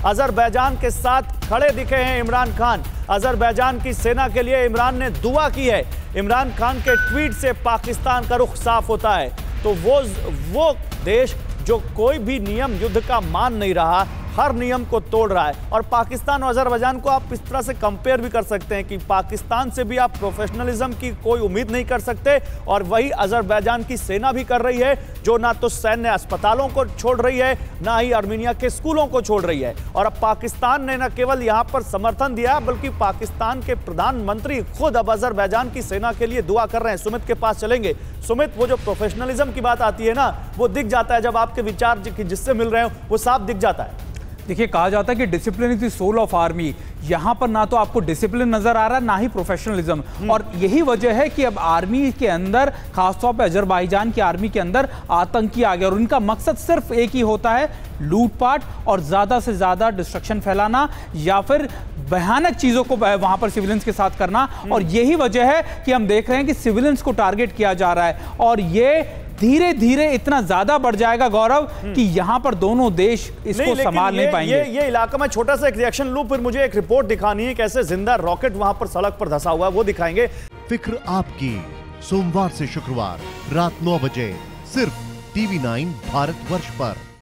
Azerbaijan के साथ खड़े दिखे हैं इमरान खान। अजरबैजान की सेना के लिए इमरान ने दुआ की है। इमरान खान के ट्वीट से पाकिस्तान का रुख साफ होता है। तो वो देश जो कोई भी नियम युद्ध का मान नहीं रहा, हर नियम को तोड़ रहा है। और पाकिस्तान और अजरबैजान को आप इस तरह से कंपेयर भी कर सकते हैं कि पाकिस्तान से भी आप प्रोफेशनलिज्म की कोई उम्मीद नहीं कर सकते, और वही अजरबैजान की सेना भी कर रही है, जो ना तो सैन्य अस्पतालों को छोड़ रही है, ना ही आर्मीनिया के स्कूलों को छोड़ रही है। और अब पाकिस्तान ने न केवल यहां पर समर्थन दिया, बल्कि पाकिस्तान के प्रधानमंत्री खुद अब अजरबैजान की सेना के लिए दुआ कर रहे हैं। सुमित के पास चलेंगे। सुमित, वो जो प्रोफेशनलिज्म की बात आती है ना, वो दिख जाता है जब आपके विचार जिससे मिल रहे हो वो साफ दिख जाता है। देखिए, कहा जाता है कि discipline is the soul of army. यहां पर ना तो आपको डिसिप्लिन नजर आ रहा है, ना ही प्रोफेशनलिज्म। और यही वजह है कि अब आर्मी के अंदर, खासतौर पे अजरबैजान की आर्मी के अंदर आतंकी आ गए, और उनका मकसद सिर्फ एक ही होता है, लूटपाट और ज्यादा से ज्यादा डिस्ट्रक्शन फैलाना, या फिर भयानक चीजों को वहां पर सिविलियंस के साथ करना। और यही वजह है कि हम देख रहे हैं कि सिविलियंस को टारगेट किया जा रहा है, और ये धीरे धीरे इतना ज्यादा बढ़ जाएगा गौरव कि यहां पर दोनों देश इसको संभाल नहीं पाएंगे। ये इलाका में छोटा सा एक रिएक्शन लूं, फिर मुझे एक रिपोर्ट दिखानी है कैसे जिंदा रॉकेट वहां पर सड़क पर धंसा हुआ है, वो दिखाएंगे। फिक्र आपकी, सोमवार से शुक्रवार रात 9 बजे सिर्फ TV9 भारतवर्ष पर।